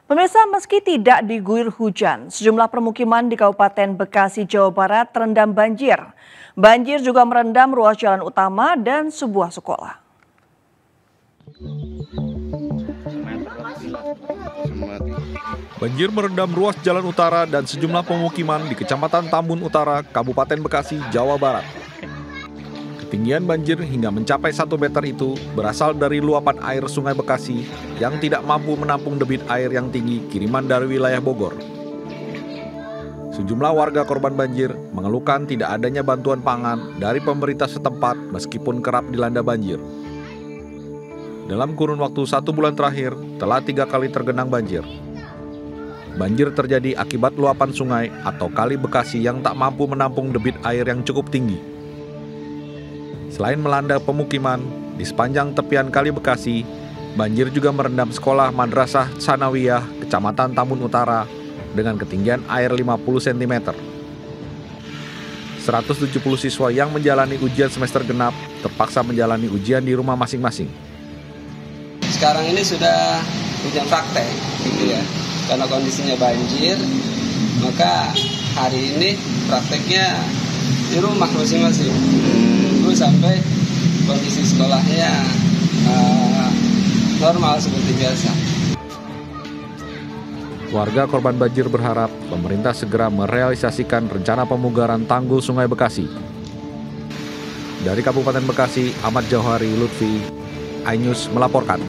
Pemirsa, meski tidak diguyur hujan, sejumlah permukiman di Kabupaten Bekasi, Jawa Barat terendam banjir. Banjir juga merendam ruas jalan utama dan sebuah sekolah. Banjir merendam ruas jalan utara dan sejumlah pemukiman di Kecamatan Tambun Utara, Kabupaten Bekasi, Jawa Barat. Ketinggian banjir hingga mencapai 1 meter itu berasal dari luapan air Sungai Bekasi yang tidak mampu menampung debit air yang tinggi kiriman dari wilayah Bogor. Sejumlah warga korban banjir mengeluhkan tidak adanya bantuan pangan dari pemerintah setempat meskipun kerap dilanda banjir. Dalam kurun waktu 1 bulan terakhir, telah 3 kali tergenang banjir. Banjir terjadi akibat luapan sungai atau kali Bekasi yang tak mampu menampung debit air yang cukup tinggi. Selain melanda pemukiman, di sepanjang tepian Kali Bekasi, banjir juga merendam sekolah Madrasah Tsanawiyah, Kecamatan Tambun Utara, dengan ketinggian air 50 cm. 170 siswa yang menjalani ujian semester genap terpaksa menjalani ujian di rumah masing-masing. Sekarang ini sudah ujian praktek, gitu ya. Karena kondisinya banjir, maka hari ini prakteknya di rumah masing-masing. Tunggu sampai kondisi sekolahnya normal seperti biasa. Warga korban banjir berharap pemerintah segera merealisasikan rencana pemugaran tanggul Sungai Bekasi. Dari Kabupaten Bekasi, Ahmad Jauhari Lutfi, iNews melaporkan.